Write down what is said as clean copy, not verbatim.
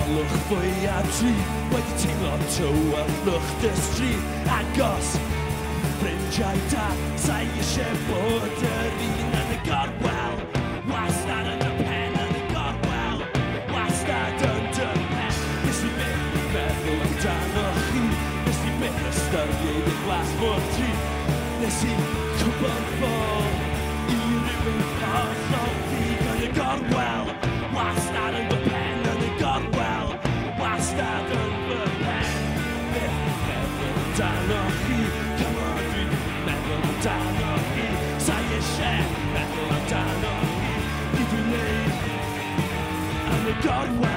gwelwch fwy a tri wedi teimlo tywylwch dy stryd agos ffrindiau da sa eisiau bod yr un yn y gorwel wastad yn y pen yn y gorwel wastad yn dy pen nes i byth meddwl amdano chi nes i byth ystyried y glas mor tri nes i gwybod bod i rhywun hollol ddig yn y gorwel wastad yn fy pen yn y gorwel wastad yn fy pen byth meddwl amdano chi cymod dwi'n meddwl amdano chi sa eisiau meddwl amdano chi i dwi'n neud yn y gorwel